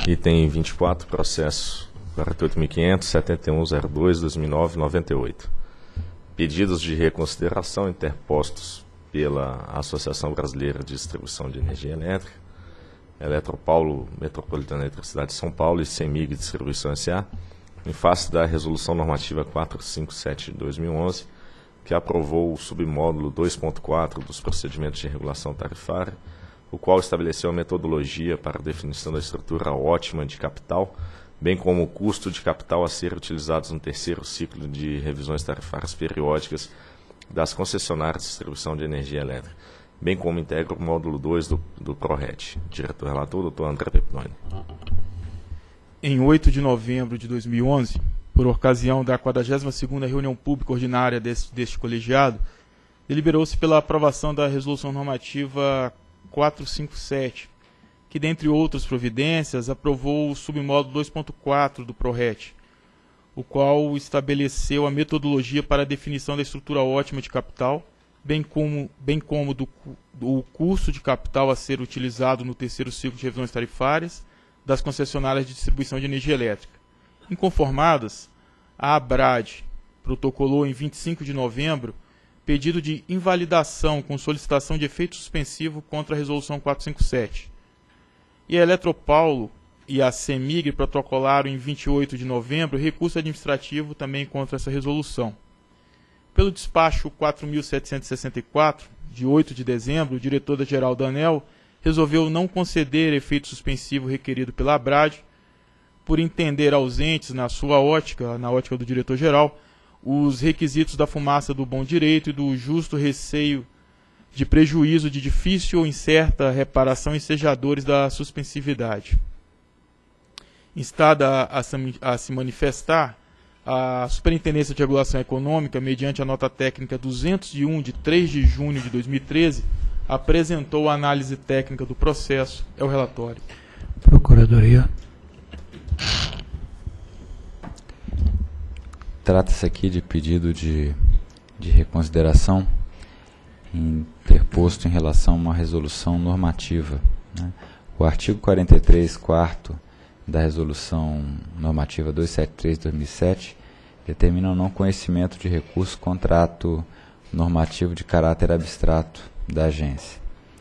Item 24, processo 48.500.7102/2009-98. Pedidos de reconsideração interpostos pela Associação Brasileira de Distribuição de Energia Elétrica, Eletropaulo Metropolitana de Eletricidade de São Paulo e CEMIG Distribuição S.A., em face da Resolução Normativa 457 de 2011, que aprovou o submódulo 2.4 dos procedimentos de regulação tarifária, o qual estabeleceu a metodologia para a definição da estrutura ótima de capital, bem como o custo de capital a ser utilizados no terceiro ciclo de revisões tarifárias periódicas das concessionárias de distribuição de energia elétrica, bem como integra o módulo 2 do PRORET. Diretor-relator, Dr. André Pepinoni. Em 8 de novembro de 2011, por ocasião da 42ª reunião pública ordinária deste colegiado, deliberou-se pela aprovação da Resolução Normativa 457, que, dentre outras providências, aprovou o submódulo 2.4 do PRORET, o qual estabeleceu a metodologia para a definição da estrutura ótima de capital, bem como do custo de capital a ser utilizado no terceiro ciclo de revisões tarifárias das concessionárias de distribuição de energia elétrica. Inconformadas, a ABRAD protocolou em 25 de novembro pedido de invalidação com solicitação de efeito suspensivo contra a Resolução 457. E a Eletropaulo e a CEMIG protocolaram em 28 de novembro recurso administrativo também contra essa resolução. Pelo despacho 4.764, de 8 de dezembro, o diretor-geral da ANEEL resolveu não conceder efeito suspensivo requerido pela ABRAD, por entender ausentes na sua ótica, na ótica do diretor-geral, os requisitos da fumaça do bom direito e do justo receio de prejuízo de difícil ou incerta reparação ensejadores da suspensividade. Instada a se manifestar, a Superintendência de Regulação Econômica, mediante a nota técnica 201 de 3 de junho de 2013, apresentou a análise técnica do processo. É o relatório. Procuradoria. Trata-se aqui de pedido de reconsideração interposto em relação a uma resolução normativa, né? O artigo 43, 4º da Resolução Normativa 273 de 2007 determina o não conhecimento de recurso contra ato normativo de caráter abstrato da agência.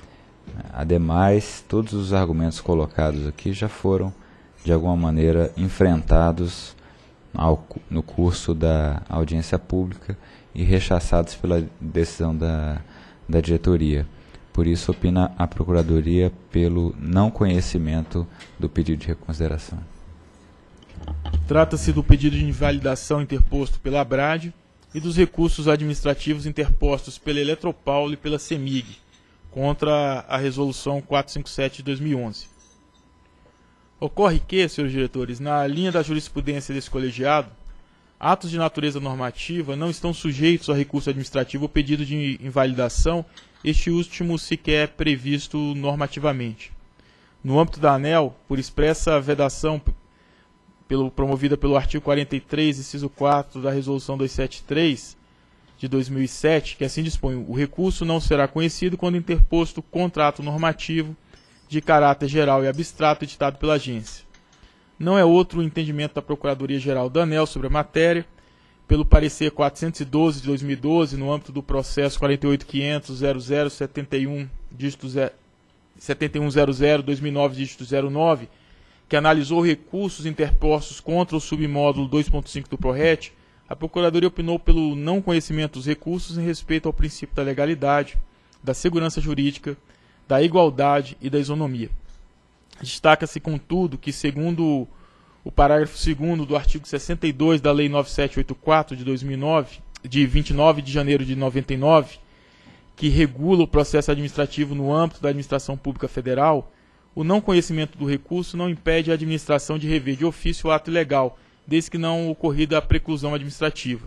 Ademais, todos os argumentos colocados aqui já foram, de alguma maneira, enfrentados no curso da audiência pública e rechaçados pela decisão da diretoria. Por isso, opina a Procuradoria pelo não conhecimento do pedido de reconsideração. Trata-se do pedido de invalidação interposto pela ABRAD e dos recursos administrativos interpostos pela Eletropaulo e pela CEMIG contra a Resolução 457 de 2011. Ocorre que, senhores diretores, na linha da jurisprudência desse colegiado, atos de natureza normativa não estão sujeitos a recurso administrativo ou pedido de invalidação, este último sequer previsto normativamente. No âmbito da ANEEL, por expressa vedação promovida pelo artigo 43, inciso 4 da Resolução 273 de 2007, que assim dispõe: o recurso não será conhecido quando interposto contrato normativo de caráter geral e abstrato editado pela agência. Não é outro o entendimento da Procuradoria-Geral da ANEEL sobre a matéria, pelo parecer 412 de 2012, no âmbito do processo 48.500.0071, dígito 7100-2009, dígito 09, que analisou recursos interpostos contra o submódulo 2.5 do PRORET, a Procuradoria opinou pelo não conhecimento dos recursos em respeito ao princípio da legalidade, da segurança jurídica, da igualdade e da isonomia. Destaca-se, contudo, que, segundo o parágrafo 2º do artigo 62 da Lei 9784 de 2009, de 29 de janeiro de 99, que regula o processo administrativo no âmbito da administração pública federal, o não conhecimento do recurso não impede a administração de rever de ofício o ato ilegal, desde que não ocorrida a preclusão administrativa.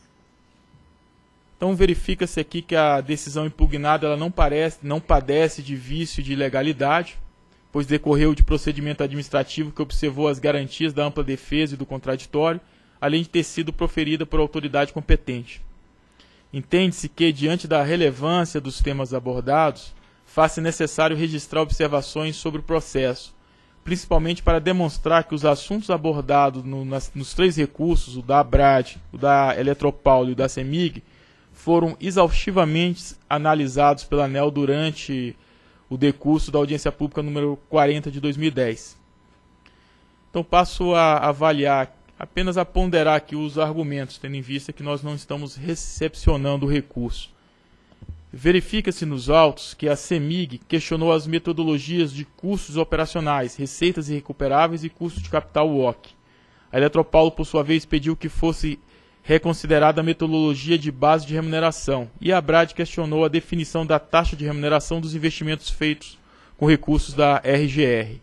Então, verifica-se aqui que a decisão impugnada ela não padece de vício de ilegalidade, pois decorreu de procedimento administrativo que observou as garantias da ampla defesa e do contraditório, além de ter sido proferida por autoridade competente. Entende-se que, diante da relevância dos temas abordados, faz-se necessário registrar observações sobre o processo, principalmente para demonstrar que os assuntos abordados nos 3 recursos, o da ABRAD, o da Eletropaulo e o da CEMIG, foram exaustivamente analisados pela ANEEL durante o decurso da audiência pública número 40 de 2010. Então passo a avaliar, apenas a ponderar aqui os argumentos, tendo em vista que nós não estamos recepcionando o recurso. Verifica-se nos autos que a CEMIG questionou as metodologias de custos operacionais, receitas irrecuperáveis e custo de capital WOC. A Eletropaulo, por sua vez, pediu que fosse reconsiderada a metodologia de base de remuneração, e a ABRAD questionou a definição da taxa de remuneração dos investimentos feitos com recursos da RGR.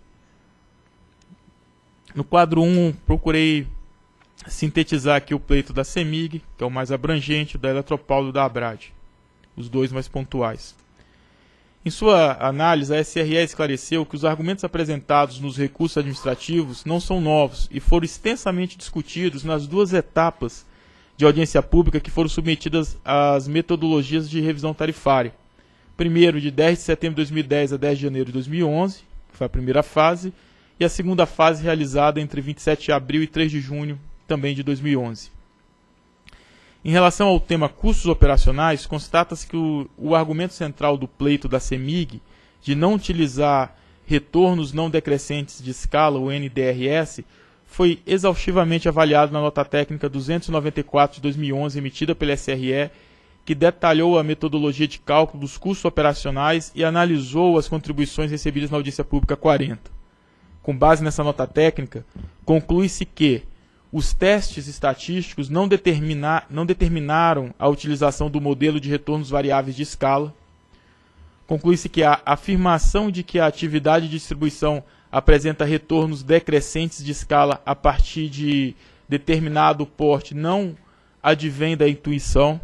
No quadro 1, procurei sintetizar aqui o pleito da CEMIG, que é o mais abrangente, da Eletropaulo e da ABRAD, os 2 mais pontuais. Em sua análise, a SRE esclareceu que os argumentos apresentados nos recursos administrativos não são novos e foram extensamente discutidos nas 2 etapas de audiência pública que foram submetidas às metodologias de revisão tarifária. Primeiro, de 10 de setembro de 2010 a 10 de janeiro de 2011, que foi a primeira fase, e a segunda fase realizada entre 27 de abril e 3 de junho, também de 2011. Em relação ao tema custos operacionais, constata-se que o argumento central do pleito da CEMIG de não utilizar retornos não decrescentes de escala, o NDRS, foi exaustivamente avaliado na nota técnica 294 de 2011, emitida pela SRE, que detalhou a metodologia de cálculo dos custos operacionais e analisou as contribuições recebidas na audiência pública 40. Com base nessa nota técnica, conclui-se que os testes estatísticos não determinaram a utilização do modelo de retornos variáveis de escala. Conclui-se que a afirmação de que a atividade de distribuição apresenta retornos decrescentes de escala a partir de determinado porte não advém da intuição.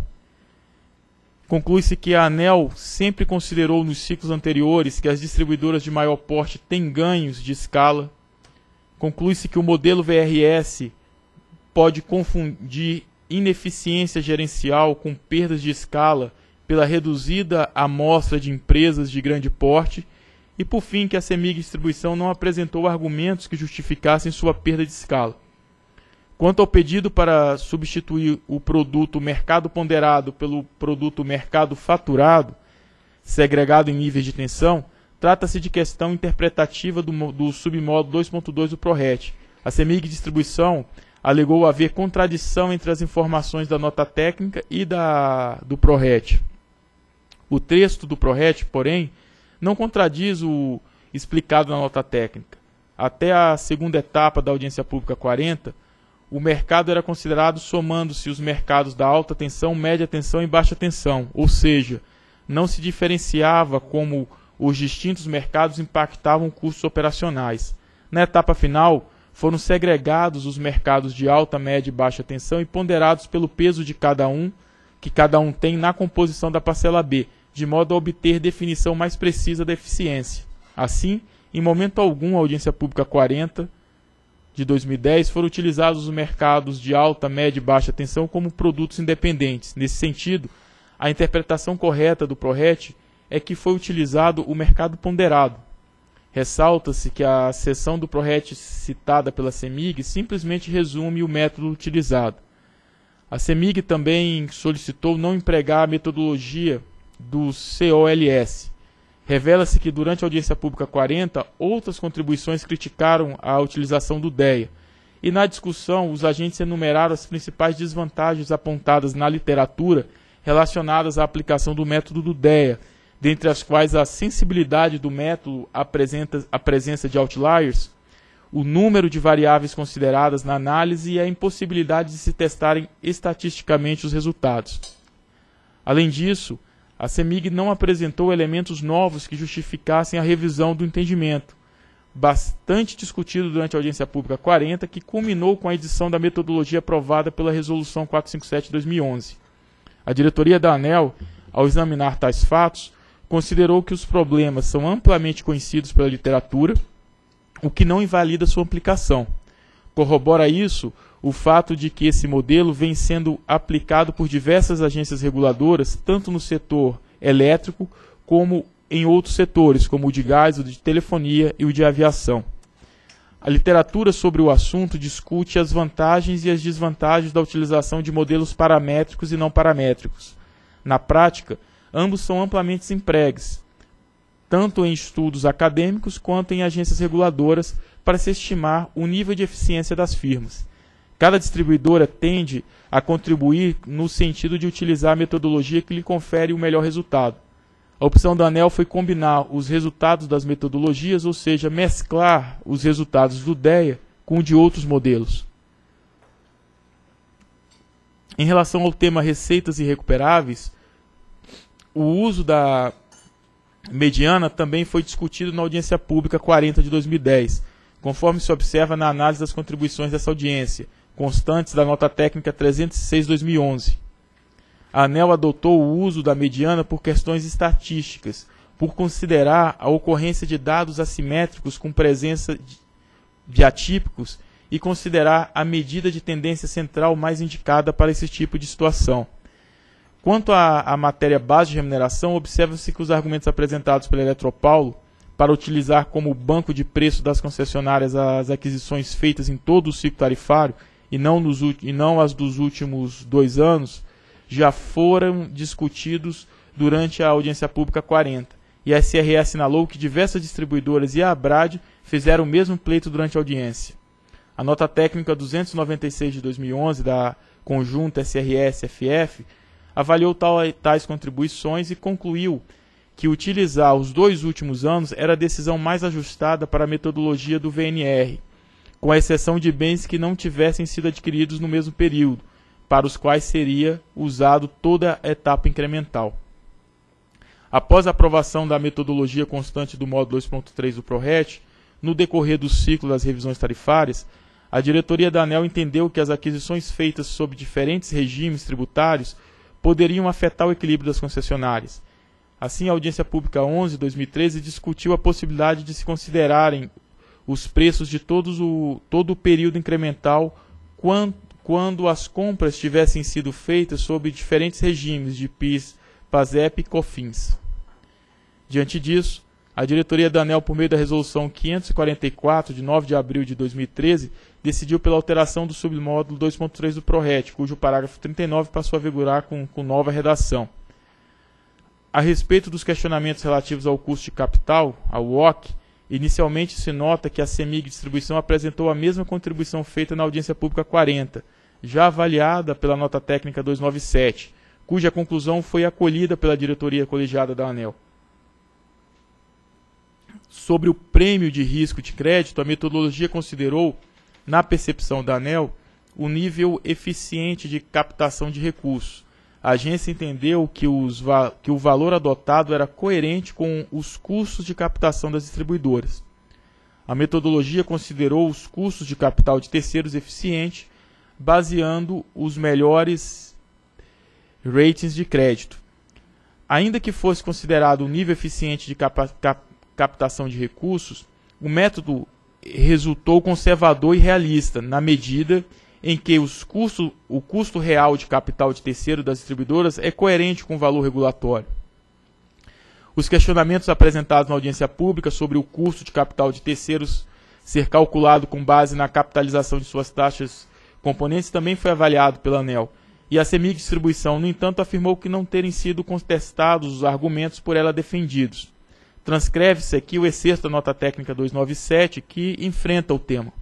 Conclui-se que a ANEEL sempre considerou nos ciclos anteriores que as distribuidoras de maior porte têm ganhos de escala. Conclui-se que o modelo VRS pode confundir ineficiência gerencial com perdas de escala pela reduzida amostra de empresas de grande porte. E, por fim, que a CEMIG Distribuição não apresentou argumentos que justificassem sua perda de escala. Quanto ao pedido para substituir o produto mercado ponderado pelo produto mercado faturado, segregado em níveis de tensão, trata-se de questão interpretativa do submódulo 2.2 do PRORET. A CEMIG Distribuição alegou haver contradição entre as informações da nota técnica e do PRORET. O texto do PRORET, porém, não contradiz o explicado na nota técnica. Até a segunda etapa da audiência pública 40, o mercado era considerado somando-se os mercados da alta tensão, média tensão e baixa tensão, ou seja, não se diferenciava como os distintos mercados impactavam custos operacionais. Na etapa final, foram segregados os mercados de alta, média e baixa tensão e ponderados pelo peso de cada um, que cada um tem na composição da parcela B, de modo a obter definição mais precisa da eficiência. Assim, em momento algum, a audiência pública 40 de 2010 foram utilizados os mercados de alta, média e baixa tensão como produtos independentes. Nesse sentido, a interpretação correta do PRORET é que foi utilizado o mercado ponderado. Ressalta-se que a seção do PRORET citada pela CEMIG simplesmente resume o método utilizado. A CEMIG também solicitou não empregar a metodologia do COLS. Revela-se que durante a audiência pública 40, outras contribuições criticaram a utilização do DEA. E na discussão, os agentes enumeraram as principais desvantagens apontadas na literatura relacionadas à aplicação do método do DEA, dentre as quais a sensibilidade do método à presença de outliers, o número de variáveis consideradas na análise e a impossibilidade de se testarem estatisticamente os resultados. Além disso, a CEMIG não apresentou elementos novos que justificassem a revisão do entendimento, bastante discutido durante a audiência pública 40, que culminou com a edição da metodologia aprovada pela Resolução 457 de 2011. A diretoria da ANEEL, ao examinar tais fatos, considerou que os problemas são amplamente conhecidos pela literatura, o que não invalida sua aplicação. Corrobora isso o fato de que esse modelo vem sendo aplicado por diversas agências reguladoras, tanto no setor elétrico como em outros setores, como o de gás, o de telefonia e o de aviação. A literatura sobre o assunto discute as vantagens e as desvantagens da utilização de modelos paramétricos e não paramétricos. Na prática, ambos são amplamente empregues, tanto em estudos acadêmicos quanto em agências reguladoras, para se estimar o nível de eficiência das firmas. Cada distribuidora tende a contribuir no sentido de utilizar a metodologia que lhe confere o melhor resultado. A opção da ANEEL foi combinar os resultados das metodologias, ou seja, mesclar os resultados do DEA com o de outros modelos. Em relação ao tema receitas irrecuperáveis, o uso da mediana também foi discutido na audiência pública 40 de 2010, conforme se observa na análise das contribuições dessa audiência, constantes da nota técnica 306/2011. A ANEEL adotou o uso da mediana por questões estatísticas, por considerar a ocorrência de dados assimétricos com presença de atípicos e considerar a medida de tendência central mais indicada para esse tipo de situação. Quanto à matéria base de remuneração, observa-se que os argumentos apresentados pela Eletropaulo para utilizar como banco de preço das concessionárias as aquisições feitas em todo o ciclo tarifário e não as dos últimos 2 anos, já foram discutidos durante a audiência pública 40, e a SRE assinalou que diversas distribuidoras e a ABRAD fizeram o mesmo pleito durante a audiência. A nota técnica 296 de 2011 da conjunta SRE-SFF avaliou tais contribuições e concluiu que utilizar os 2 últimos anos era a decisão mais ajustada para a metodologia do VNR, com a exceção de bens que não tivessem sido adquiridos no mesmo período, para os quais seria usado toda a etapa incremental. Após a aprovação da metodologia constante do módulo 2.3 do PRORET, no decorrer do ciclo das revisões tarifárias, a diretoria da ANEEL entendeu que as aquisições feitas sob diferentes regimes tributários poderiam afetar o equilíbrio das concessionárias. Assim, a audiência pública 11 de 2013 discutiu a possibilidade de se considerarem os preços de todo o período incremental quando as compras tivessem sido feitas sob diferentes regimes de PIS, PASEP e COFINS. Diante disso, a diretoria da ANEEL, por meio da resolução 544, de 9 de abril de 2013, decidiu pela alteração do submódulo 2.3 do PRORET, cujo parágrafo 39 passou a vigorar com nova redação. A respeito dos questionamentos relativos ao custo de capital, ao WOC, inicialmente se nota que a CEMIG Distribuição apresentou a mesma contribuição feita na audiência pública 40, já avaliada pela nota técnica 297, cuja conclusão foi acolhida pela diretoria colegiada da ANEEL. Sobre o prêmio de risco de crédito, a metodologia considerou, na percepção da ANEEL, o nível eficiente de captação de recursos. A agência entendeu que o valor adotado era coerente com os custos de captação das distribuidoras. A metodologia considerou os custos de capital de terceiros eficientes, baseando os melhores ratings de crédito. Ainda que fosse considerado o nível eficiente de captação de recursos, o método resultou conservador e realista, na medida em que o custo real de capital de terceiro das distribuidoras é coerente com o valor regulatório. Os questionamentos apresentados na audiência pública sobre o custo de capital de terceiros ser calculado com base na capitalização de suas taxas componentes também foi avaliado pela ANEEL, e a CEMIG Distribuição, no entanto, afirmou que não terem sido contestados os argumentos por ela defendidos. Transcreve-se aqui o excerto da nota técnica 297 que enfrenta o tema.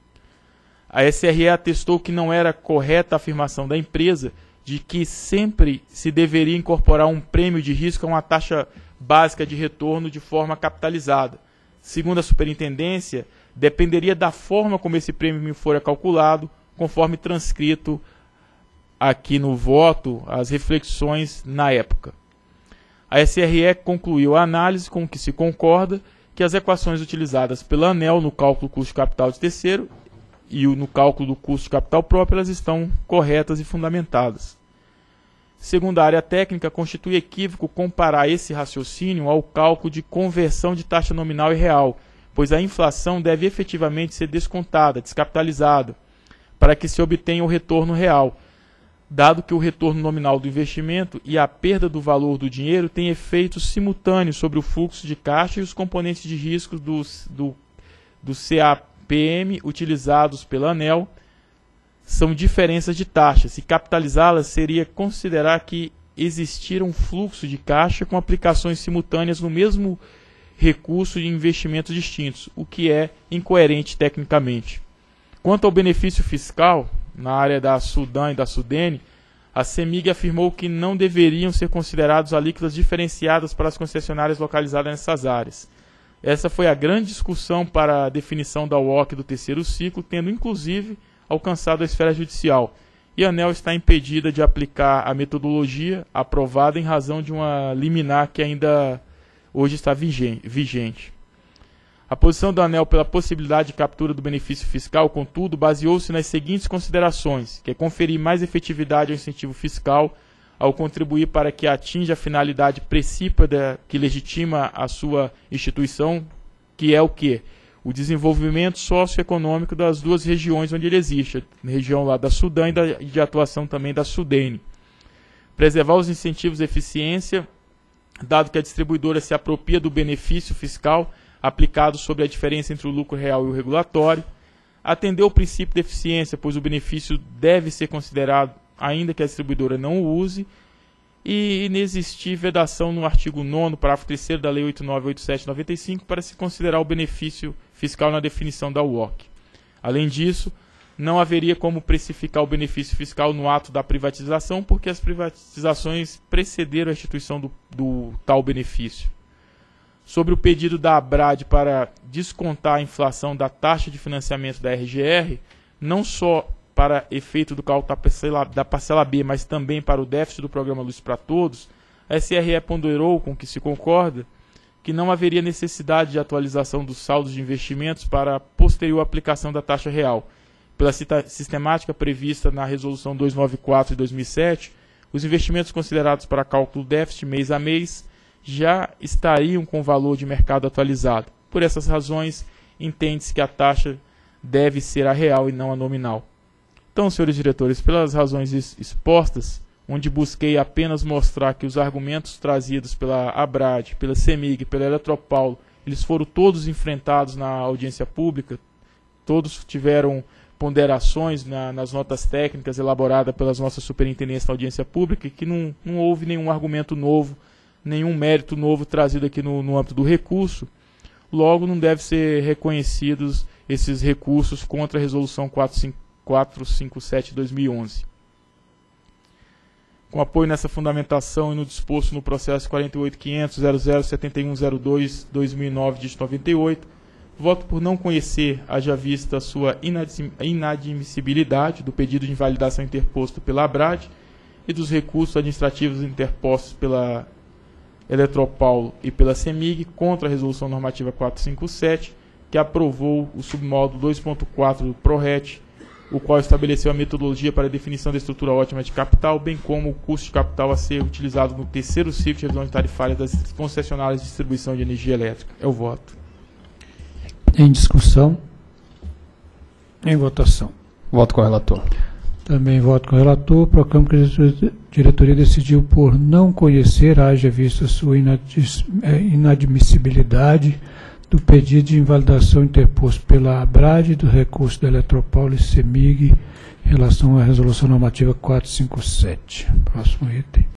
A SRE atestou que não era correta a afirmação da empresa de que sempre se deveria incorporar um prêmio de risco a uma taxa básica de retorno de forma capitalizada. Segundo a superintendência, dependeria da forma como esse prêmio fora calculado, conforme transcrito aqui no voto, as reflexões na época. A SRE concluiu a análise com que se concorda que as equações utilizadas pela ANEEL no cálculo do custo de capital de terceiro e no cálculo do custo de capital próprio, elas estão corretas e fundamentadas. Segundo a área técnica, constitui equívoco comparar esse raciocínio ao cálculo de conversão de taxa nominal e real, pois a inflação deve efetivamente ser descontada, descapitalizada, para que se obtenha o retorno real, dado que o retorno nominal do investimento e a perda do valor do dinheiro têm efeitos simultâneos sobre o fluxo de caixa e os componentes de risco do CAPM PM utilizados pela ANEEL são diferenças de taxas. E capitalizá-las seria considerar que existira um fluxo de caixa com aplicações simultâneas no mesmo recurso de investimentos distintos, o que é incoerente tecnicamente. Quanto ao benefício fiscal, na área da Sudan e da Sudene, a CEMIG afirmou que não deveriam ser considerados alíquotas diferenciadas para as concessionárias localizadas nessas áreas. Essa foi a grande discussão para a definição da UOC do terceiro ciclo, tendo inclusive alcançado a esfera judicial. E a ANEEL está impedida de aplicar a metodologia aprovada em razão de uma liminar que ainda hoje está vigente. A posição da ANEEL pela possibilidade de captura do benefício fiscal, contudo, baseou-se nas seguintes considerações, que é conferir mais efetividade ao incentivo fiscal ao contribuir para que atinja a finalidade precípita que legitima a sua instituição, que é o quê? O desenvolvimento socioeconômico das duas regiões onde ele existe, a região lá da Sudã e de atuação também da Sudene. Preservar os incentivos de eficiência, dado que a distribuidora se apropria do benefício fiscal aplicado sobre a diferença entre o lucro real e o regulatório. Atender ao princípio de eficiência, pois o benefício deve ser considerado ainda que a distribuidora não o use. E inexistir vedação no artigo 9º, parágrafo 3º da Lei 8987/95 para se considerar o benefício fiscal na definição da UOC. Além disso, não haveria como precificar o benefício fiscal no ato da privatização, porque as privatizações precederam a instituição do tal benefício. Sobre o pedido da ABRAD para descontar a inflação da taxa de financiamento da RGR, não só para efeito do cálculo da parcela B, mas também para o déficit do programa Luz para Todos, a SRE ponderou, com que se concorda, que não haveria necessidade de atualização dos saldos de investimentos para a posterior aplicação da taxa real. Pela sistemática prevista na Resolução 294 de 2007, os investimentos considerados para cálculo do déficit mês a mês já estariam com o valor de mercado atualizado. Por essas razões, entende-se que a taxa deve ser a real e não a nominal. Então, senhores diretores, pelas razões expostas, onde busquei apenas mostrar que os argumentos trazidos pela ABRAD, pela CEMIG, pela Eletropaulo, eles foram todos enfrentados na audiência pública, todos tiveram ponderações nas notas técnicas elaboradas pelas nossas superintendências na audiência pública, e que não houve nenhum argumento novo, nenhum mérito novo trazido aqui no âmbito do recurso. Logo, não devem ser reconhecidos esses recursos contra a Resolução 457/2011. Com apoio nessa fundamentação e no disposto no processo 48.500.007102/2009, dígito 98, voto por não conhecer, haja vista a sua inadmissibilidade do pedido de invalidação interposto pela ABRAD e dos recursos administrativos interpostos pela Eletropaulo e pela CEMIG contra a Resolução Normativa 457, que aprovou o submódulo 2.4 do PRORET, o qual estabeleceu a metodologia para a definição da estrutura ótima de capital, bem como o custo de capital a ser utilizado no terceiro ciclo de revisão tarifária das concessionárias de distribuição de energia elétrica. É o voto. Em discussão. Em votação. Voto com o relator. Também voto com o relator. Proclamo que a diretoria decidiu por não conhecer, haja vista sua inadmissibilidade do pedido de invalidação interposto pela ABRAD do recurso da Eletropaulo e CEMIG em relação à Resolução Normativa 457. Próximo item.